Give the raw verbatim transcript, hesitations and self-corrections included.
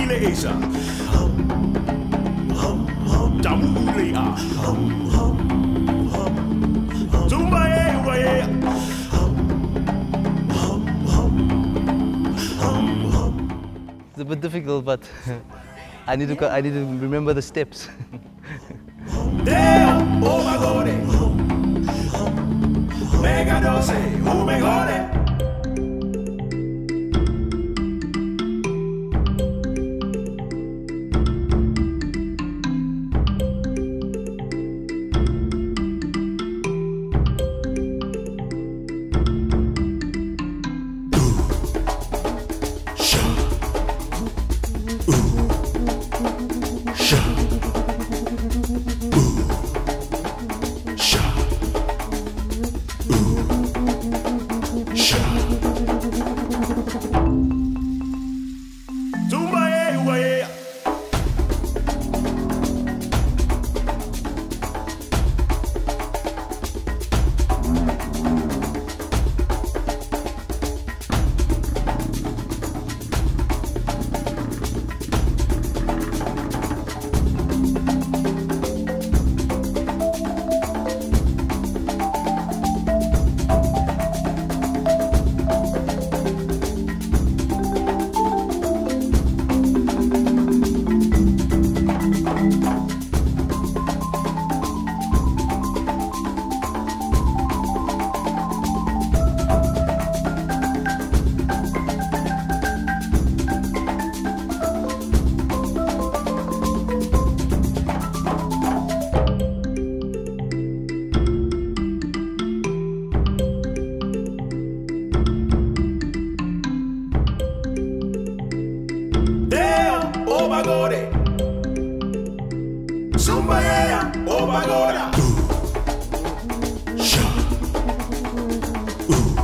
ile esa. Hum, hum, hum. Jamu ile a. Hum, hum, hum. Zumba ye, uba ye. Hum, hum, hum. Hum, hum. It's a bit difficult, but I need to I need to remember the steps. Deo, oh my God, mega dose, oh my God. Obagore, Zumba yeah, Obagora. Ooh, sha, ooh.